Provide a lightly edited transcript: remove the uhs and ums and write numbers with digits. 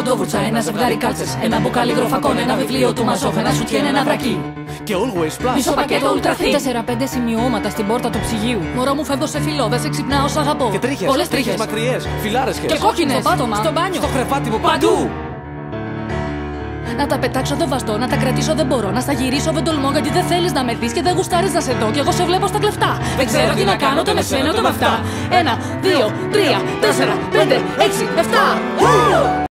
κοντόβουρτσα, ένα ζευγάρι κάλτσες, ένα μπουκάλι γροφακών, ένα βιβλίο του Μαζόφ, ένα σουτιέν, ένα βρακί. Και Always Plus. Μισό πακέτο Ultra Thin. 4-5 σημειώματα στην πόρτα του ψυγείου. Μωρό μου φεύγω σε φιλό, δεν σε ξυπνάω, σ' αγαπώ. Και τρίχες. Πολλές τρίχες. Μακριές. Φιλάρες Και κόκκινες. Στο πάτωμα. Στο μπάνιο. Στο κρεβάτι μου παντού. Να τα πετάξω δεν βαστώ, να τα κρατήσω δεν μπορώ. Να στα γυρίσω δεν τολμώ γιατί δεν θέλεις να με δεις και δεν γουστάρεις να σε δω. Κι εγώ σε βλέπω στα κλεφτά. Δεν ξέρω τι να κάνω, ούτε με σένα ούτε με αυτά. 1, 2, 3, 4, 5, 6, 7.